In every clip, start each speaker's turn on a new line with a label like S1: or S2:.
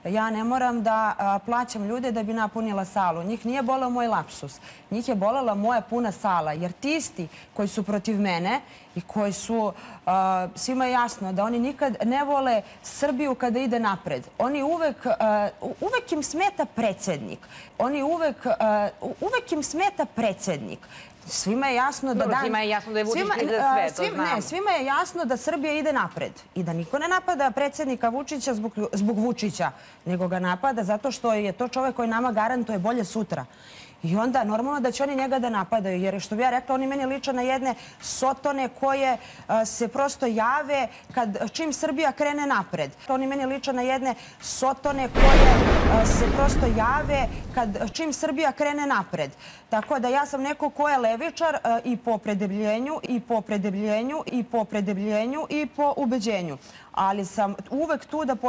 S1: ja ne moram da plaćam ljude da bi napunila salu. Njih nije boleo moj lapsus. Njih je bolela moja puna sala. Jer ti isti koji su protiv mene i koji su, svima je jasno da oni nikad ne vole Srbiju kada ide napred. Oni uvek im smeta predsjednik. Uvek im smeta predsjednik. Svima je jasno da...
S2: Svima je jasno da je Vučić kriv za sve, to znamo.
S1: Ne, svima je jasno da Srbija ide napred i da niko ne napada predsjednika Vučića zbog Vučića, nego ga napada zato što je to čovek koji nama garantuje bolje sutra. I onda normalno da će oni njega da napadaju, jer što bi ja rekla, oni meni liče na jedne sotone koje se prosto jave čim Srbija krene napred. Oni meni liče na jedne sotone koje se prosto jave čim Srbija krene napred. Tako da ja sam neko ko je levičar i po opredeljenju, i po opredeljenju, i po opredeljenju, i po ubeđenju. Ali sam uvek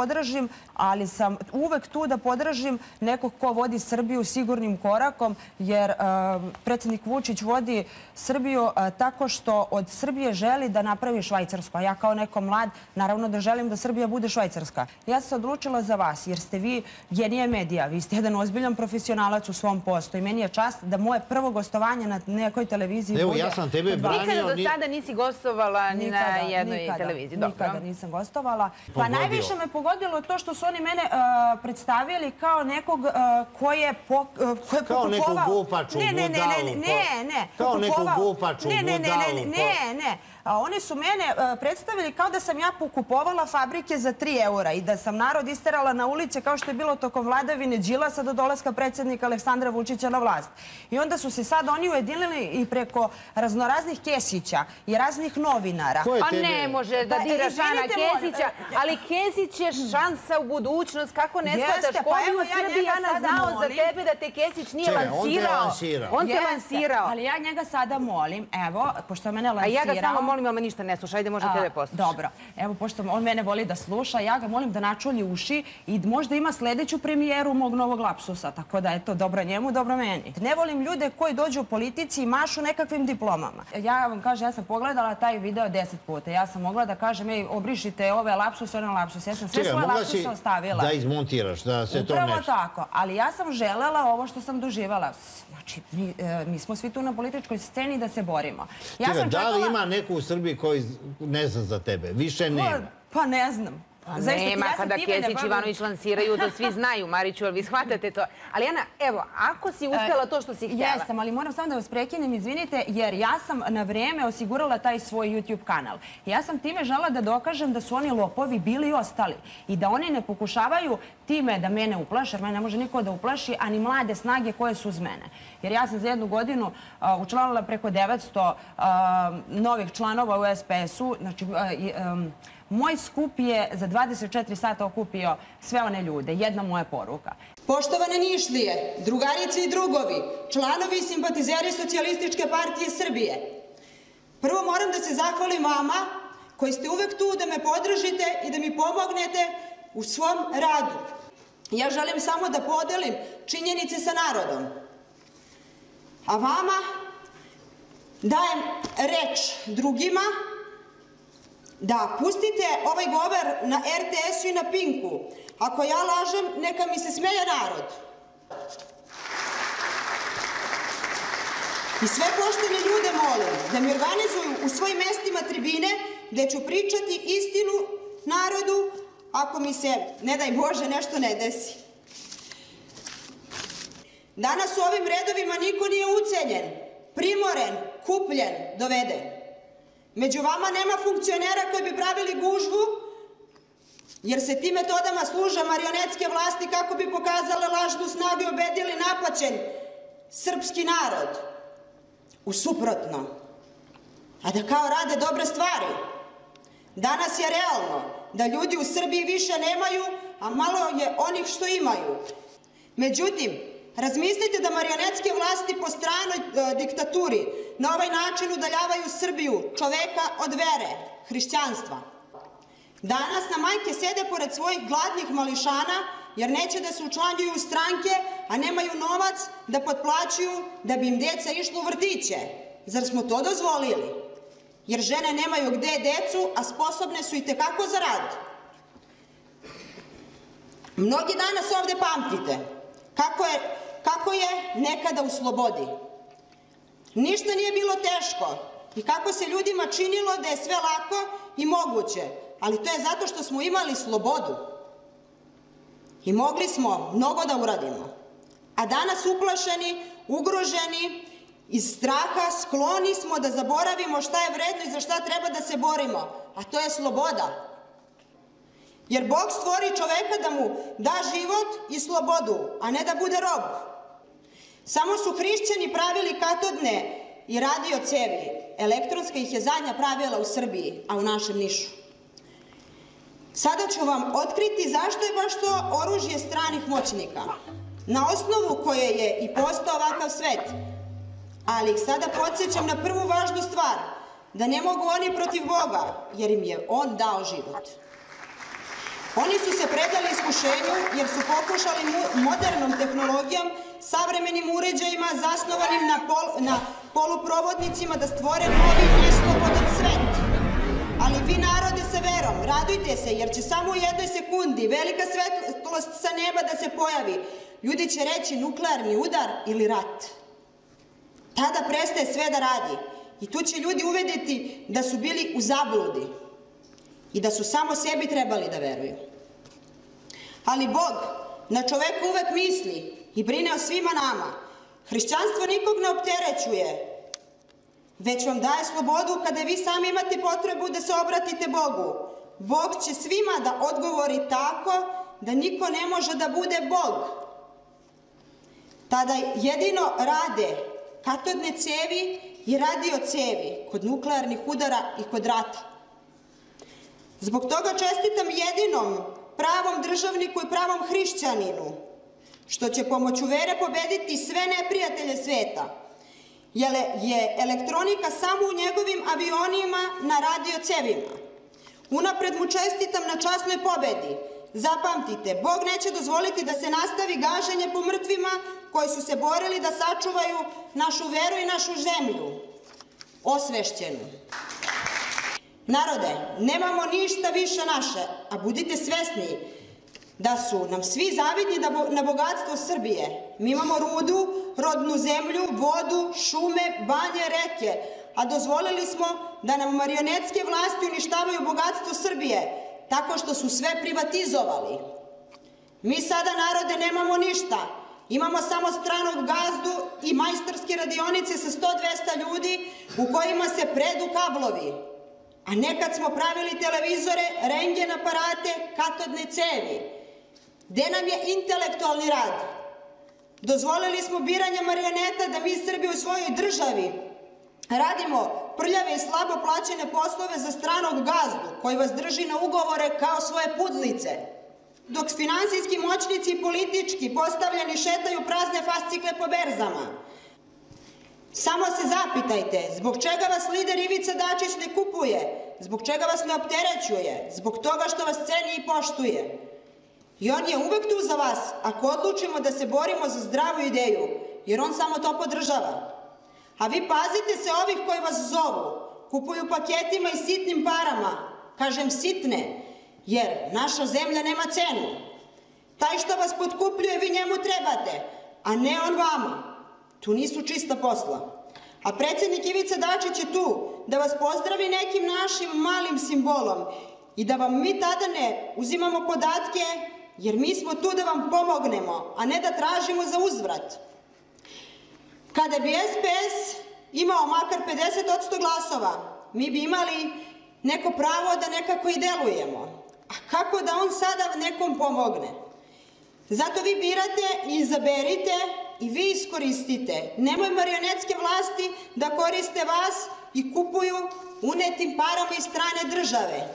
S1: tu da podržim nekog ko vodi Srbiju sigurnim korakom, jer predsjednik Vučić vodi Srbiju tako što od Srbije želi da napravi Švajcarsku. A ja kao neko mlad, naravno da želim da Srbija bude Švajcarska. Ja sam se odlučila za vas, jer ste vi genije medija. Vi ste jedan ozbiljan profesionalac u svom poslu i meni je čast da moje prvo gostovanje na nekoj televiziji bude...
S3: Evo, ja sam tebe branio...
S2: Nikada do sada nisi gostovala ni na jednoj televiziji.
S1: Nikada nisam gostovala. Pa najviše me pogodilo to što su oni mene predstavili kao nekog ko je pokupovao...
S3: Kao neku glupaču, budalu.
S1: Ne.
S3: Kao neku glupaču, budalu.
S1: Ne. Oni su mene predstavili kao da sam ja pokupovala fabrike za 3 eura i da sam narod isterala na ulice kao što je bilo tokom vladavine Đilasa do dolaska predsjednika Aleksandra Vučića na vlast. I onda su se sad oni ujedinili i preko raznoraznih Kesića i raznih novinara.
S2: Pa ne može da diraš Ana Kesića, ali Kesić je šansa u budućnost. Kako ne shvataš? Ko bi u Srbiji, Ana, znao za tebe da te Kesić nije lansirao? On te lansirao.
S1: Ali ja njega sada molim, evo, pošto mene lansirao...
S2: Molim, ali ništa ne sluša. Ajde, može tebe posluša.
S1: Dobro. Evo, pošto on mene voli da sluša, ja ga molim da načulji uši i možda ima sljedeću premijeru mog novog lapsusa. Tako da, eto, dobro njemu, dobro meni. Ne volim ljude koji dođu u politici i mašu nekakvim diplomama. Ja vam kažem, ja sam pogledala taj video 10 puta. Ja sam mogla da kažem, obrišite ove lapsuse, one lapsuse. Ja sam sve svoje lapsuse ostavila.
S3: Da izmontiraš, da se to
S1: upravo tako. Ali ja sam želela ovo što sam doživala. Znači, mi smo svi tu na političkoj sceni da se borimo.
S3: Da li ima neku u Srbiji koji ne zna za tebe? Više nema.
S1: Pa ne znam.
S2: Nema, kada Kesić i Ivanović lansiraju, to svi znaju, Mariću, ali vi shvatate to. Ali Ana, evo, ako si uspjela to što si htjela...
S1: Jesam, ali moram samo da vas prekinem, izvinite, jer ja sam na vrijeme osigurala taj svoj YouTube kanal. Ja sam time žela da dokažem da su oni lopovi bili i ostali. I da oni ne pokušavaju time da mene uplaše, jer mene ne može niko da uplaši, ani mlade snage koje su uz mene. Jer ja sam za 1 godinu učlanila preko 900 novih članova u SPS-u. Znači, moj skup je za 24 sata okupio sve one ljude. Jedna moja poruka.
S4: Poštovane Nišlije, drugarice i drugovi, članovi i simpatizeri Socijalističke partije Srbije, prvo moram da se zahvalim vama koji ste uvek tu da me podržite i da mi pomognete u svom radu. Ja želim samo da podelim činjenice sa narodom. A vama dajem reč drugima da pustite ovaj govor na RTS-u i na Pinku. Ako ja lažem, neka mi se smeje narod. I sve poštene ljude molim da mi organizuju u svojim mestima tribine gde ću pričati istinu narodu ako mi se, ne daj Bože, nešto ne desi. Danas u ovim redovima niko nije ucenjen, primoren, kupljen, doveden. Među vama nema funkcionera koji bi pravili gužvu, jer se tim metodama služe marionetske vlasti kako bi pokazale lažnu snagu i obedili napaćen srpski narod. Usuprotno. A da kao rade dobre stvari. Danas je realno da ljudi u Srbiji više nemaju, a malo je onih što imaju. Međutim, razmislite da marionetske vlasti po stranoj diktaturi na ovaj način udaljavaju Srbiju, čoveka od vere, hrišćanstva. Danas na majke sede pored svojih gladnih mališana jer neće da se učlanjuju u stranke, a nemaju novac da potplaćuju da bi im deca išlo u vrtiće. Zar smo to dozvolili? Jer žene nemaju gde decu, a sposobne su i tekako za rad. Mnogi danas ovde pamtite kako je nekada u slobodi. Ništa nije bilo teško i kako se ljudima činilo da je sve lako i moguće, ali to je zato što smo imali slobodu i mogli smo mnogo da uradimo. A danas uplašeni, ugroženi, iz straha skloni smo da zaboravimo šta je vredno i za šta treba da se borimo, a to je sloboda. Jer Bog stvori čoveka da mu da život i slobodu, a ne da bude rob. Samo su hrišćani pravili katodne i radio cevi. Elektronska ih je zadnja pravila u Srbiji, a u našem Nišu. Sada ću vam otkriti zašto je baš to oružje stranih moćnika. Na osnovu koje je i postao ovakav svet. Ali ih sada podsjećam na prvu važnu stvar, da ne mogu oni protiv Boga, jer im je On dao život. Oni su se predali iskušenju jer su pokušali modernom tehnologijom, savremenim uređajima zasnovanim na poluprovodnicima da stvore novi neslobodan svet. Ali vi, narode, sa verom, radujte se jer će samo u jednoj sekundi velika svetlost sa neba da se pojavi. Ljudi će reći nuklearni udar ili rat. Tada prestaje sve da radi i tu će ljudi uvideti da su bili u zabludi i da su samo sebi trebali da veruju. Ali Bog na čoveka uvek misli i brine o svima nama. Hrišćanstvo nikog ne opterećuje, već vam daje slobodu kada vi sami imate potrebu da se obratite Bogu. Bog će svima da odgovori tako da niko ne može da bude Bog. Tada jedino rade katodne cevi i radio cevi kod nuklearnih udara i kod rata. Zbog toga čestitam jedinom pravom državniku i pravom hrišćaninu, što će pomoću vere pobediti sve neprijatelje sveta, jer je elektronika samo u njegovim avionima na radio cevima. Unapred mu čestitam na časnoj pobedi. Zapamtite, Bog neće dozvoliti da se nastavi gaženje po mrtvima koji su se borili da sačuvaju našu veru i našu zemlju osvešćenu. Narode, nemamo ništa više naše, a budite svesni da su nam svi zavidni na bogatstvo Srbije. Mi imamo rudu, rodnu zemlju, vodu, šume, banje, reke, a dozvolili smo da nam marionetske vlasti uništavaju bogatstvo Srbije tako što su sve privatizovali. Mi sada, narode, nemamo ništa. Imamo samo stranog gazdu i majstorske radionice sa 100-200 ljudi u kojima se predu kablovi. A nekad smo pravili televizore, rentgen aparate, katodne cevi. Gde nam je intelektualni rad? Dozvolili smo biranje marioneta da mi Srbi u svojoj državi radimo prljave i slabo plaćene poslove za stranog gazdu koji vas drži na ugovore kao svoje pudlice. Dok finansijski moćnici i politički postavljeni šetaju prazne fascikle po berzama. Samo se zapitajte, zbog čega vas lider Ivica Dačić ne kupuje, zbog čega vas ne opterećuje, zbog toga što vas ceni i poštuje. I on je uvek tu za vas ako odlučimo da se borimo za zdravu ideju, jer on samo to podržava. A vi pazite se ovih koji vas zovu, kupuju paketima i sitnim parama, kažem sitne, jer naša zemlja nema cenu. Taj što vas potkupljuje, vi njemu trebate, a ne on vama. Tu nisu čista posla. A predsjednik Ivica Dačić je tu da vas pozdravi nekim našim malim simbolom i da vam mi tada ne uzimamo podatke, jer mi smo tu da vam pomognemo, a ne da tražimo za uzvrat. Kada bi SPS imao makar 50% glasova, mi bi imali neko pravo da nekako i delujemo. A kako da on sada nekom pomogne? Zato vi birate i izaberite i vi iskoristite. Nemoj marionetske vlasti da koriste vas i kupuju unetim parama iz strane države.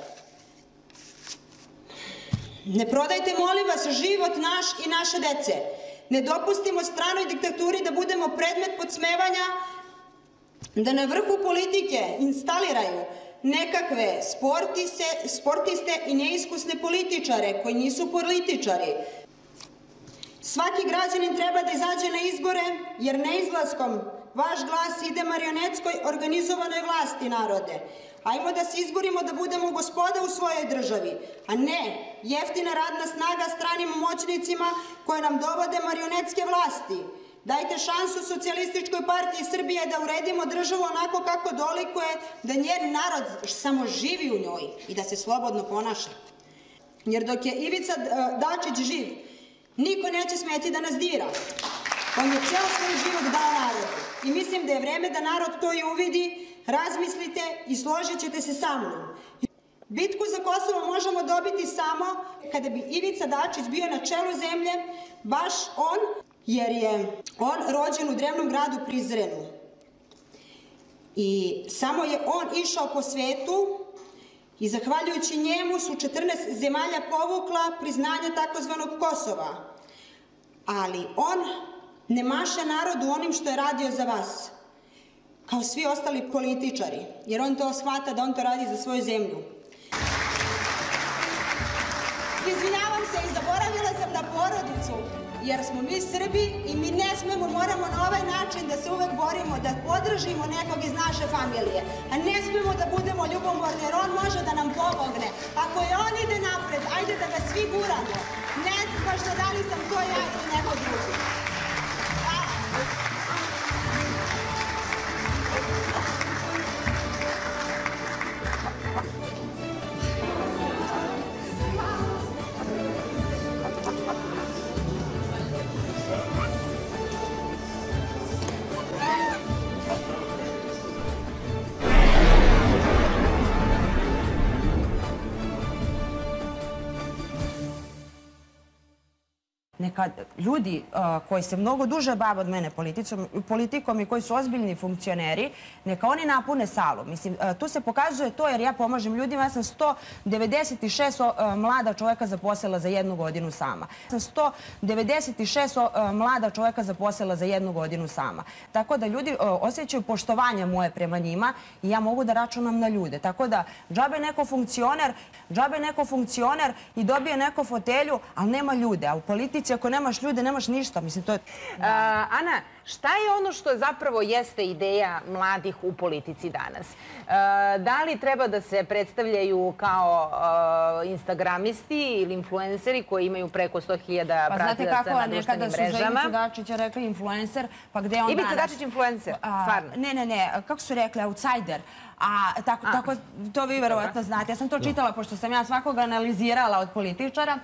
S4: Ne prodajte, molim vas, život naš i naše dece. Ne dopustimo stranoj diktaturi da budemo predmet podsmevanja, da na vrhu politike instaliraju nekakve sportiste i neiskusne političare koji nisu političari. Svaki građanin treba da izađe na izbore, jer neizlaskom vaš glas ide marionetskoj organizovanoj vlasti, narode. Ajmo da se izborimo da budemo gospoda u svojoj državi, a ne jeftina radna snaga stranim moćnicima koje nam dovode marionetske vlasti. Dajte šansu Socijalističkoj partiji Srbije da uredimo državu onako kako dolikuje, da njen narod samo živi u njoj i da se slobodno ponaša. Jer dok je Ivica Dačić živ, niko neće smeti da nas dira. On je ceo svoj život dao narodu. I mislim da je vreme da narod to i uvidi, razmislite i složit ćete se sa mnom. Bitku za Kosovo možemo dobiti samo kada bi Ivica Dačić bio na čelu zemlje, baš on, jer je on rođen u drevnom gradu Prizrenu. I samo je on išao po svetu i zahvaljujući njemu su 14 zemalja povukla priznanje takozvanog Kosova. Ali on ne maše narodu onim što je radio za vas, kao svi ostali političari, jer on to shvata da on to radi za svoju zemlju. Izvinjavam se i zaboravila sam na porodicu, jer smo mi Srbi i mi ne smemo, moramo na ovaj način da se uvek borimo, da podržimo nekog iz naše familije, a ne smemo da budemo ljubomorni, jer on može da nam pomogne. Ako je on ide napred, ajde da ga svi guramo. Ne baš da li sam to ja ili neko drugi.
S1: Neka ljudi koji se mnogo duže bave od mene politikom i koji su ozbiljni funkcioneri, neka oni napune salu. Mislim, tu se pokazuje to jer ja pomažem ljudima. Ja sam 196 mlada čoveka zaposlila za 1 godinu sama. Ja sam 196 mlada čoveka zaposlila za 1 godinu sama. Tako da ljudi osjećaju poštovanje moje prema njima i ja mogu da računam na ljude. Tako da džabe neko funkcioner i dobije neko fotelju, ali nema ljude. A u politici ako nemaš ljude, nemaš ništa. Mislim, to je...
S2: Ana, šta je ono što zapravo jeste ideja mladih u politici danas? Da li treba da se predstavljaju kao instagramisti ili influenceri koji imaju preko 100.000 pratilaca na društvenim mrežama? Pa znate kako, nekada su za Ivicu Dačića rekli influencer, pa gde on danas... Ivica Dačić influencer, stvarno?
S1: Ne, kako su rekli, outsider. A tako, to vi verovatno znate. Ja sam to čitala, pošto sam ja svakoga analizirala od političara.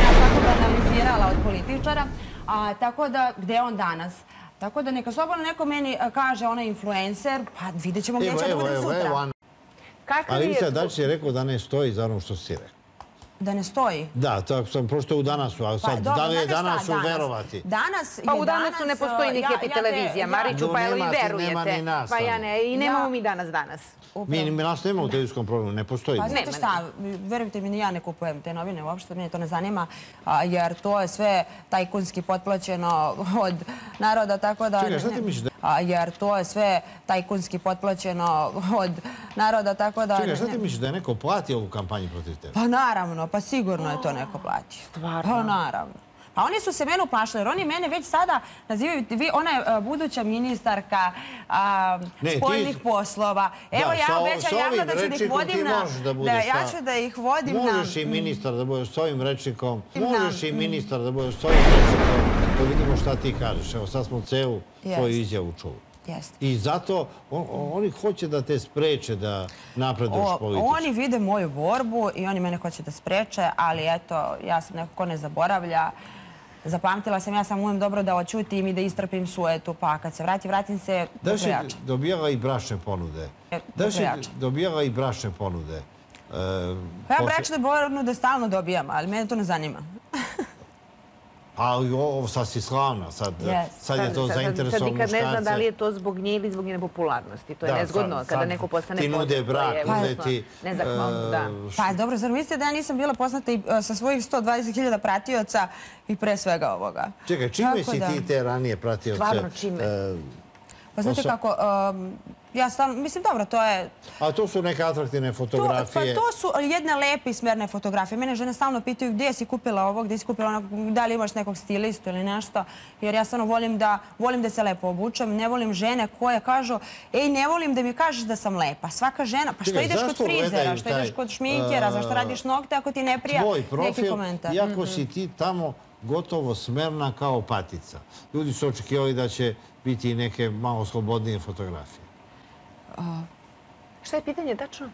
S1: Tako da, gde je on danas? Tako da neka slobodno neko meni kaže ona je influencer, pa vidjet ćemo gdje će da bude sutra.
S3: Ali Ivica Dačić je rekao da ne stoji za ono što si rekao.
S1: Da ne stoji?
S3: Da, tako sam prošlo u Danasu, a sad da li je Danasu verovati?
S2: Pa u Danasu ne postoji ni Happy televizija, Mariću, pa jel vi verujete? Pa ja ne, i nemamo mi danas.
S3: Mi nas nemamo u televizijskom programu, ne postoji.
S1: Pa znate šta, verujte mi, ni ja ne kupujem te novine uopšte, mene to ne zanima, jer to je sve tajkunski potplaćeno od naroda, tako da...
S3: Čekaj, šta ti misliš da...
S1: Jer to je sve tajkunski potplaćeno od naroda, tako da...
S3: Čekaj, šta ti misliš da je neko platio ovu kampanju protiv tebe?
S1: Pa naravno, pa sigurno je to neko platio.
S2: Stvarno?
S1: Pa naravno. A oni su se mene uplašili, jer oni mene već sada nazivaju, ona je buduća ministarka spoljnih poslova. Evo ja obećam javno da ću da ih vodim na... Ja ću da ih vodim na...
S3: Možeš i ministar da budeš s ovim rečnikom, možeš i ministar da budeš s ovim rečnikom, da vidimo šta ti kažeš. Evo sad smo celu tvoju izjavu čuli. I zato oni hoće da te spreče da napreduješ politički.
S1: Oni vide moju borbu i oni mene hoće da spreče, ali eto, ja sam neko ko ne zaboravlja. Zapamtila sam, ja sam umem dobro da oćutim i da istrpim sujetu, pa kad se vratim se
S3: da si dobijala i bračne ponude? Da si dobijala i bračne ponude?
S1: Pa ja bračne ponude stalno dobijam, ali mene to ne zanima.
S3: Ali ovo sad si slavna, sad je to zainteresovan muškarce.
S2: Sad nikad ne znam da li je to zbog nje ili zbog njene popularnosti. To je nezgodno kada neko postane
S3: poznat. Ti nude brak, nude ti...
S1: Pa dobro, zar mislite da ja nisam bila poznata i sa svojih 120.000 pratioca i pre svega ovoga?
S3: Čekaj, čime si ti te ranije pratioce?
S2: Stvarno, čime?
S1: Pa znate kako, Ja stalno, mislim, dobro, to je...
S3: A to su neke atraktivne fotografije?
S1: Pa to su jedne lepe i smerne fotografije. Mene žene stalno pitaju gdje si kupila ovo, gdje si kupila ono, da li imaš nekog stilistu ili nešto. Jer ja stvarno volim da se lepo obučem. Ne volim žene koje kažu, ej, ne volim da mi kažeš da sam lepa. Svaka žena, pa što ideš kod frizera, što ideš kod šminkera, zašto radiš nokte ako ti ne prija neki komentar?
S3: Iako si ti tamo gotovo smerna kao patica. Ljudi su očekivali da će biti neke malo slobodnije fotografije.
S2: Šta je pitanje tačno?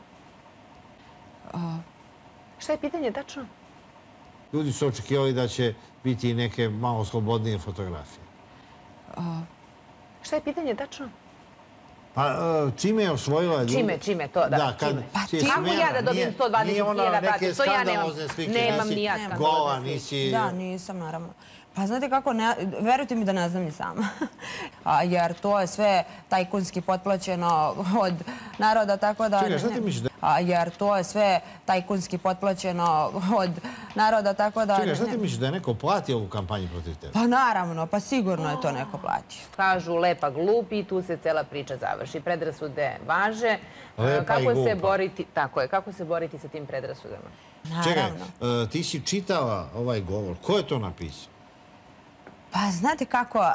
S2: Šta je pitanje tačno?
S3: Ljudi su očekivali da će biti neke malo slobodnije fotografije.
S2: Šta je pitanje tačno?
S3: Pa čime je osvojila ljubav?
S2: Čime, to da. Kako ja da dobijem 120.000 pratilaca? To ja nemam ni ja skandalozne slike.
S3: Gola, nisi...
S1: Da, nisam, naravno. Pa znate kako, verujte mi da ne znam ni sama. Jer to je sve tajkunski potplaćeno od naroda, tako da...
S3: Čekaj, šta ti misliš da...
S1: Jer to je sve tajkunski potplaćeno od naroda, tako da...
S3: Čekaj, šta ti misliš da je neko platio ovu kampanju protiv tebe?
S1: Pa naravno, pa sigurno je to neko platio.
S2: Kažu lepa glupi i tu se cela priča završi. Predrasude važe.
S3: Lepa i glupa.
S2: Tako je, kako se boriti sa tim predrasudama?
S3: Čekaj, ti si čitala ovaj govor. Ko je to napisao?
S1: Pa znate kako,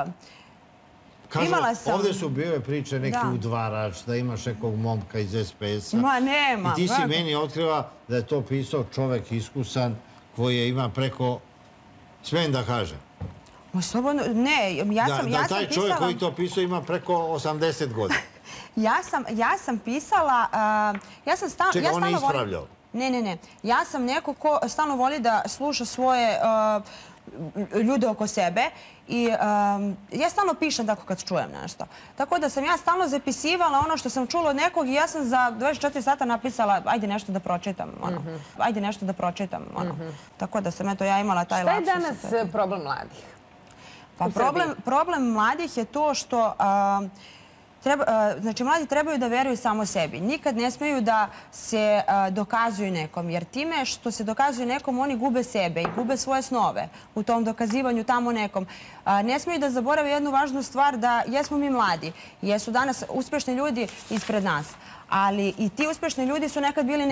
S1: imala sam...
S3: Ovdje su bile priče neki udvarač, da imaš nekog momka iz SPS-a.
S1: Ma nema.
S3: I ti si meni otkrila da je to pisao čovek iskusan koji ima preko... Smijem da kažem?
S1: Ma slobodno, ne, ja sam pisala...
S3: Da taj čovjek koji to pisao ima preko 80 godina.
S1: Ja sam pisala...
S3: Čekaj, on je ispravljao.
S1: Ne. Ja sam neko ko stalno voli da sluša svoje ljude oko sebe i ja stalno pišem tako kad čujem nešto. Tako da sam ja stalno zapisivala ono što sam čula od nekog i ja sam za 24 sata napisala ajde nešto da pročitam. Ajde nešto da pročitam. Tako da sam ja imala taj lapsus.
S2: Šta je danas problem mladih?
S1: Pa problem mladih je to što... Znači, mladi trebaju da veruju samo sebi. Nikad ne smeju da se dokazuju nekom, jer time što se dokazuju nekom, oni gube sebe i gube svoje snove u tom dokazivanju tamo nekom. Ne smeju da zaborave jednu važnu stvar, da jesmo mi mladi. Jesu danas uspešni ljudi ispred nas, ali i ti uspešni ljudi su nekad bili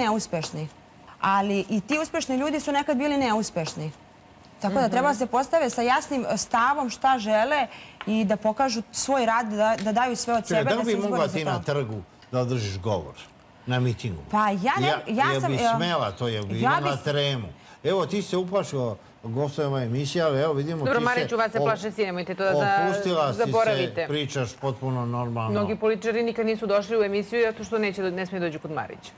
S1: neuspešni. Tako da treba se postave sa jasnim stavom šta žele i da pokažu svoj rad, da daju sve od sebe.
S3: Da li bi mogla ti na trgu da održiš govor na mitingu?
S1: Pa ja sam...
S3: Jel bi smela to, jel bi imala tremu? Evo, ti se uplašila gostovima emisija, ali evo vidimo ti se...
S2: Dobro, Mariću, vas se plaše svi, nemojte to da zaboravite.
S3: Opustila si se, pričaš potpuno normalno.
S2: Mnogi političari nikad nisu došli u emisiju zato što ne smije dođu kod Marića.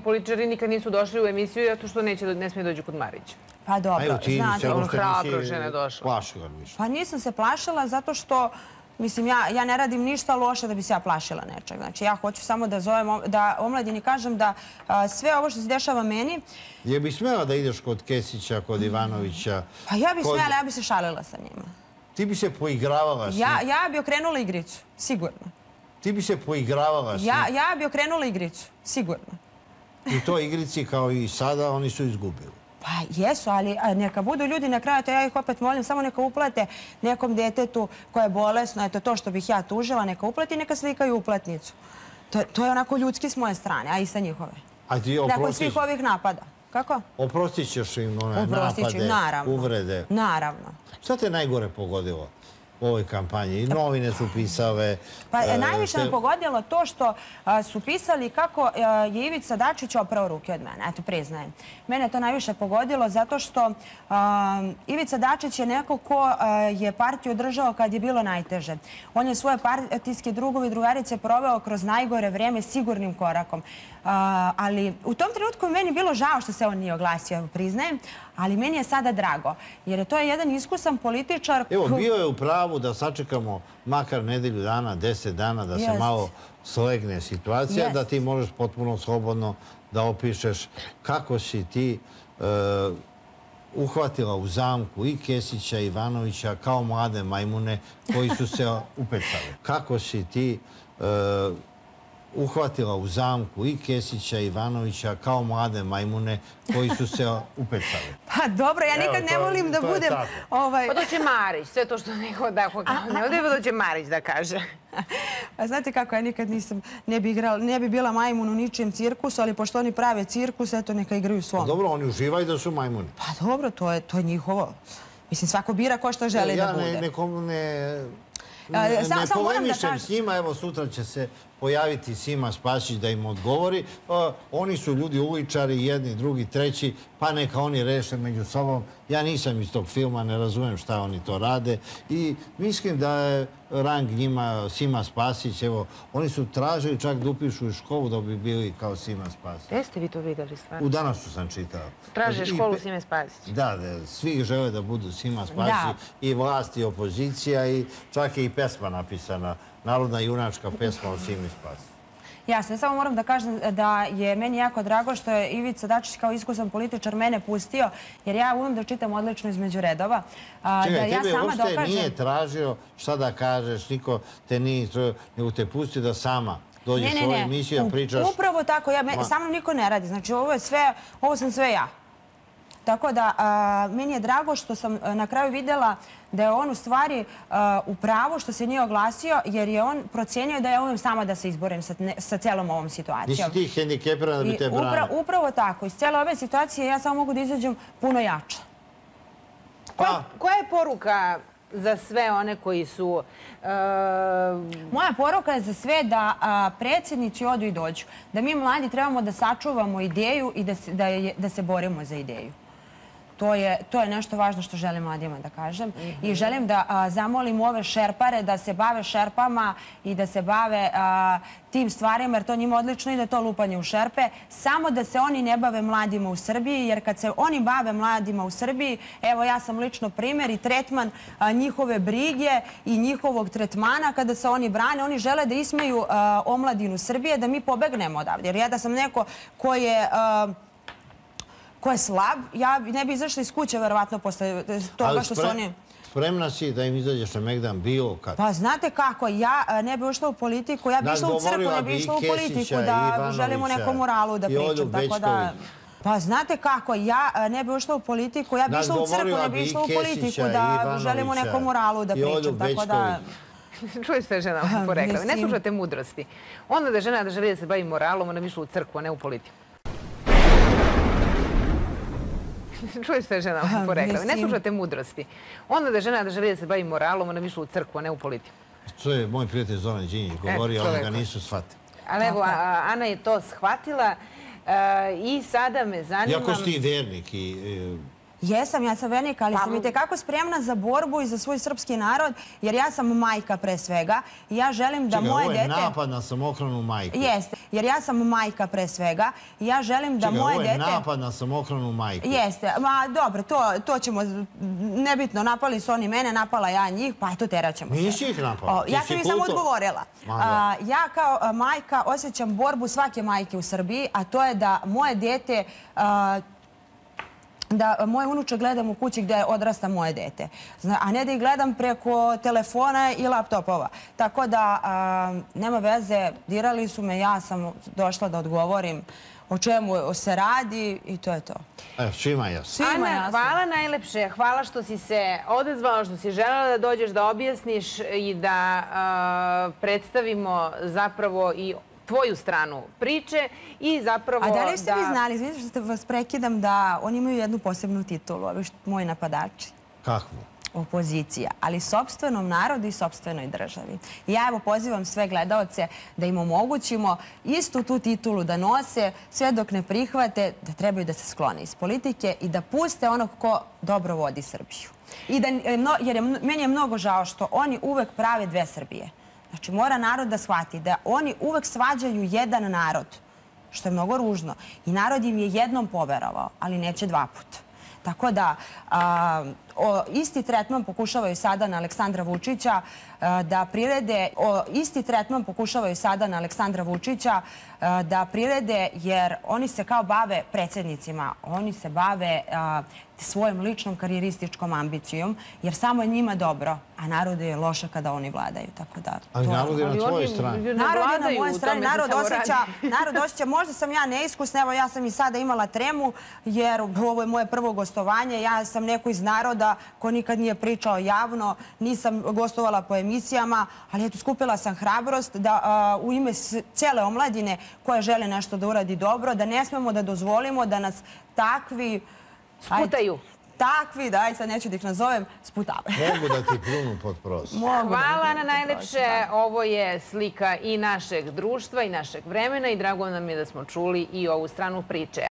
S1: Pa dobro, znate...
S2: Hrabro žene došla.
S3: Plašila više.
S1: Pa nisam se plašila zato što, mislim, ja ne radim ništa loše da bi se ja plašila nečeg. Znači, ja hoću samo da zovem, da omladini kažem da sve ovo što se dešava meni...
S3: Je bi smela da ideš kod Kesića, kod Ivanovića?
S1: Pa ja bi smela, ja bi se šalila sa njima.
S3: Ti bi se poigravala s njim?
S1: Ja bi okrenula igricu, sigurno.
S3: Ti bi se poigravala s njim?
S1: Ja bi okrenula igricu, sigurno.
S3: I to igrici kao i sada, oni su izgubili.
S1: Pa jesu, ali neka budu ljudi na kraju, to ja ih opet molim, samo neka uplate nekom detetu koje je bolesno, eto to što bih ja tužila, neka uplati i neka slikaju uplatnicu. To je onako ljudski s moje strane, a i sa njihove.
S3: A ti oprostiš?
S1: Nakon svih ovih napada. Kako?
S3: Oprostit ćeš im one napade, uvrede?
S1: Naravno.
S3: Šta te najgore pogodilo u ovoj kampanji? I novine su pisale...
S1: Pa najviše me pogodilo to što su pisali kako je Ivica Dačić oprao ruke od mene. Eto, priznajem. Mene to najviše pogodilo zato što Ivica Dačić je neko ko je partiju održao kad je bilo najteže. On je svoje partijske drugove i drugarice proveo kroz najgore vreme sigurnim korakom. Ali u tom trenutku meni bilo žao što se on nije oglasio, priznajem, ali meni je sada drago, jer to je jedan iskusan političar...
S3: Evo, bio je u pravu da sačekamo makar nedelju dana, 10 dana, da se malo slegne situacija, da ti možeš potpuno slobodno da opišeš kako si ti uhvatila u zamku i Kesića i Ivanovića kao mlade majmune koji su se upecali. Kako si ti uhvatila u zamku i Kesića i Ivanovića kao mlade majmune koji su se upecali.
S1: Pa dobro, ja nikad ne volim da budem...
S2: Pa doće Marić, sve to što neko da ne ode, pa doće Marić da kaže.
S1: Znate kako, ja nikad ne bi bila majmun u ničijem cirkusu, ali pošto oni prave cirkus, eto neka igraju svom.
S3: Dobro, oni uživaju da su majmuni.
S1: Pa dobro, to je njihovo. Mislim, svako bira ko što želi da bude.
S3: Ja ne polemišem s njima, evo sutra će se pojaviti Sima Spasić da im odgovori. Oni su ljudi uličari, jedni, drugi, treći, pa neka oni reše među sobom. Ja nisam iz tog filma, ne razumem šta oni to rade i mislim da je rang njima Sima Spasić, evo, oni su tražili čak da upišu u školu da bi bili kao Sima Spasić.
S2: Gde ste vi to videli stvarno?
S3: U Danasu sam čitao.
S2: Traže školu Sime Spasić?
S3: Da, svi žele da budu Sima Spasić, i vlast i opozicija i čak je i pesma napisana, narodna junačka pesma o Simi Spasić.
S1: Jasno, samo moram da kažem da je meni jako drago što je Ivica Dačić kao iskusan političar mene pustio, jer ja umem da čitam odlično između redova.
S3: Čekaj, tebe uopšte nije tražio šta da kažeš, niko te nije, nego te pustio da sama dođeš u ovu emisiju da pričaš.
S1: Upravo tako, sa mnom niko ne radi, znači ovo sam sve ja. Tako da, meni je drago što sam na kraju vidjela da je on u stvari u pravu što se nije oglasio, jer je on procenio da ja umem sama da se izborim sa celom ovom situacijom.
S3: Nisi ti hendikepiran da bi te branio?
S1: Upravo tako. Iz cijele ove situacije ja samo mogu da izađem puno jača.
S2: Koja je poruka za sve one koji su...
S1: Moja poruka je za sve da predsjednici odu i dođu. Da mi mladi trebamo da sačuvamo ideju i da se borimo za ideju. To je nešto važno što želim mladima da kažem. I želim da zamolim ove šerpare da se bave šerpama i da se bave tim stvarima, jer to njima odlično ide, to lupanje u šerpe. Samo da se oni ne bave mladima u Srbiji, jer kad se oni bave mladima u Srbiji, evo ja sam lično primjer i tretman njihove brige i njihovog tretmana kada se oni brane. Oni žele da ismeju omladinu Srbije, da mi pobegnemo odavde. Jer ja da sam neko ko je slab, ja ne bi izašla iz kuće verovatno posle toga što su oni...
S3: Spremna si da im izađeš na Megdan bilo kad?
S1: Pa znate kako, ja ne bi ušla u politiku, ja bi išla u crkvu, ne bi išla u politiku da želimo neku moralu da pričam. Pa znate kako, ja ne bi ušla u politiku, ja bi išla u crkvu, ne bi išla u politiku da želimo neku moralu da pričam. Tako da...
S2: Čuje sve žena porekla, ne slušate mudrosti. Onda da žena da želi da se bavi moralom, ona bi išla u crkvu, a ne u politiku. Čuje sve žena porekla, ne slušate mudrosti. Onda da žena da želi da se bavi moralom, ona bi išla u crkvu, a ne u politiku.
S3: To je moj prijatelj Zoran Đinđić govorio, ali ga nisu shvatili.
S2: Ali evo, Ana je to shvatila i sada me zanima...
S3: Iako si ti vernik i...
S1: Jesam, ja sam vernika, ali sam i tekako spremna za borbu i za svoj srpski narod, jer ja sam majka pre svega i ja želim da moje dete...
S3: Čekaj, ovo je napad na samohranu majku.
S1: Jeste, jer ja sam majka pre svega i ja želim da moje dete...
S3: Čekaj, ovo je napad na samohranu majku.
S1: Jeste, ma dobro, to ćemo... Nebitno, napali su oni mene, napala ja njih, pa eto, terat ćemo se.
S3: Nisi ih napala?
S1: Ja sam ih samo odgovorila. Ja kao majka osjećam borbu svake majke u Srbiji, a to je da moje dete... da moje unuče gledam u kući gdje odrasta moje dete. A ne da ih gledam preko telefona i laptopova. Tako da nema veze, dirali su me, ja sam došla da odgovorim o čemu se radi i to je to.
S3: Svima jasno.
S2: Ana, hvala najlepše. Hvala što si se odezvala, što si želela da dođeš da objasniš i da predstavimo zapravo i tvoju stranu priče i zapravo...
S1: A da li ste vi znali, izvinite što vas prekidam, da oni imaju jednu posebnu titulu, ovi moji napadači?
S3: Kakvu?
S1: Opozicija, ali sopstvenom narodu i sopstvenoj državi. Ja evo pozivam sve gledaoce da im omogućimo istu tu titulu da nose, sve dok ne prihvate da trebaju da se sklone iz politike i da puste onog ko dobro vodi Srbiju. Jer meni je mnogo žao što oni uvek prave dve Srbije. Znači, mora narod da shvati da oni uvek svađaju jedan narod, što je mnogo ružno. I narod im je jednom poverovao, ali neće dva puta. Tako da, isti tretman pokušavaju sada na Aleksandra Vučića da prirede, isti tretman pokušavaju sada na Aleksandra Vučića da prirede, jer oni se kao bave predsjednicima, oni se bave svojom ličnom karijerističkom ambicijom, jer samo je njima dobro, a narod je loše kada oni vladaju.
S3: Ali narod je na tvojoj strani.
S1: Narod je na mojoj strani, narod osjeća, možda sam ja neiskusna, evo ja sam i sada imala tremu, jer ovo je moje prvo gostovanje, ja sam neko iz naroda ko nikad nije pričao javno, nisam gostovala po emisijama, ali eto, skupila sam hrabrost da u ime cijele omladine koja žele nešto da uradi dobro, da ne smemo da dozvolimo da nas takvi...
S2: Sputaju.
S1: Takvi, da, sad neću da ih nazovem, sputavaju.
S3: Mogu da ti plunu pod prostor.
S2: Hvala na najlepše. Ovo je slika i našeg društva i našeg vremena i drago nam je da smo čuli i ovu stranu priče.